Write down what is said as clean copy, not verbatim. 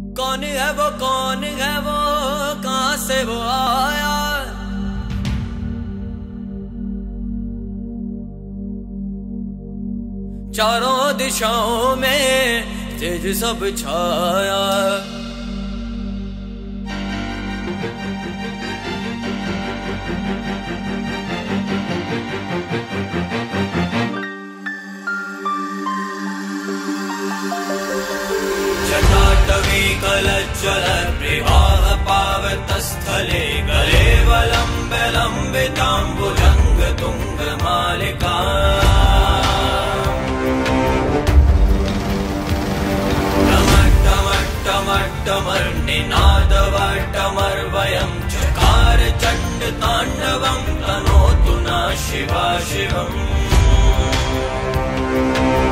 कौन है वो, कौन है वो, कहां से वो आया। चारों दिशाओं में तेज सब छाया। जटाटवी कलज्जल प्रवाह पावतस्थले गले वलम्बे लम्बिताम्बुजङ्ग तुङ्गमालिका। टमट्टमर्निनादवट्टमर्वयं चकार चण्ड ताण्डवं तनोतु नः शिवा शिवम्।